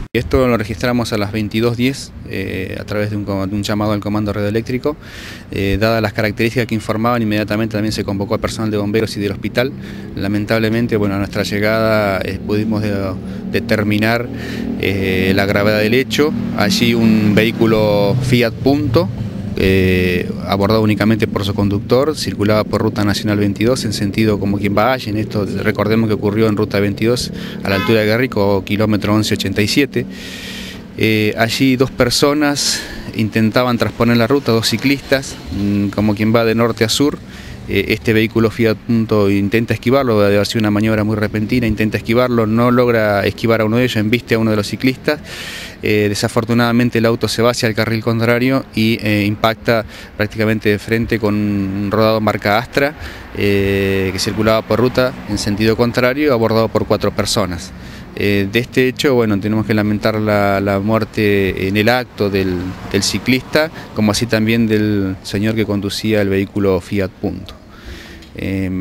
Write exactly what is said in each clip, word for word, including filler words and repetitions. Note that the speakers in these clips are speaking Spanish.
Esto lo registramos a las veintidós diez eh, a través de un, de un llamado al comando radioeléctrico. Eh, dadas las características que informaban, inmediatamente también se convocó al personal de bomberos y del hospital. Lamentablemente, bueno, a nuestra llegada eh, pudimos de, determinar eh, la gravedad del hecho. Allí un vehículo Fiat Punto, Eh, abordado únicamente por su conductor, circulaba por Ruta Nacional veintidós en sentido como quien va allí. En esto recordemos que ocurrió en Ruta veintidós a la altura de Guerrico, kilómetro once ochenta y siete. Eh, allí dos personas intentaban transponer la ruta, dos ciclistas, como quien va de norte a sur. Este vehículo Fiat Punto intenta esquivarlo, debe haber sido una maniobra muy repentina, intenta esquivarlo, no logra esquivar a uno de ellos, embiste a uno de los ciclistas. Eh, desafortunadamente el auto se va hacia el carril contrario y eh, impacta prácticamente de frente con un rodado marca Astra eh, que circulaba por ruta en sentido contrario, abordado por cuatro personas. Eh, de este hecho, bueno, tenemos que lamentar la, la muerte en el acto del, del ciclista, como así también del señor que conducía el vehículo Fiat Punto. Eh,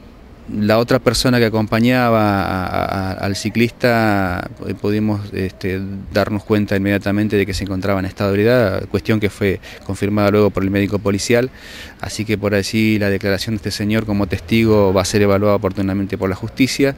la otra persona que acompañaba a, a, al ciclista, eh, pudimos este, darnos cuenta inmediatamente de que se encontraba en estado de ebriedad, cuestión que fue confirmada luego por el médico policial, así que por allí la declaración de este señor como testigo va a ser evaluada oportunamente por la justicia.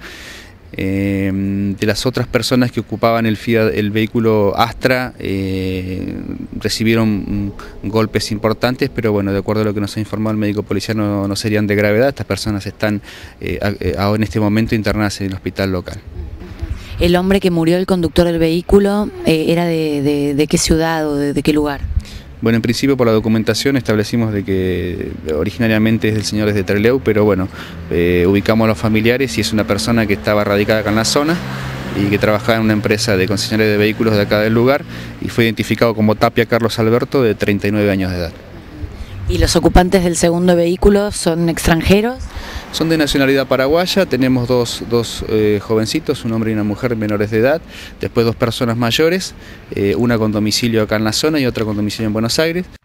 Eh, de las otras personas que ocupaban el, Fiat, el vehículo Astra eh, recibieron golpes importantes, pero bueno, de acuerdo a lo que nos ha informado el médico policial no, no serían de gravedad. Estas personas están eh, a, a, en este momento internadas en el hospital local. ¿El hombre que murió, el conductor del vehículo, eh, era de, de, de qué ciudad o de, de qué lugar? Bueno, en principio por la documentación establecimos de que originariamente es del señor desde Trelew, pero bueno, eh, ubicamos a los familiares y es una persona que estaba radicada acá en la zona y que trabajaba en una empresa de concesionaria de vehículos de acá del lugar y fue identificado como Tapia Carlos Alberto, de treinta y nueve años de edad. ¿Y los ocupantes del segundo vehículo son extranjeros? Son de nacionalidad paraguaya, tenemos dos, dos eh, jovencitos, un hombre y una mujer menores de edad, después dos personas mayores, eh, una con domicilio acá en la zona y otra con domicilio en Buenos Aires.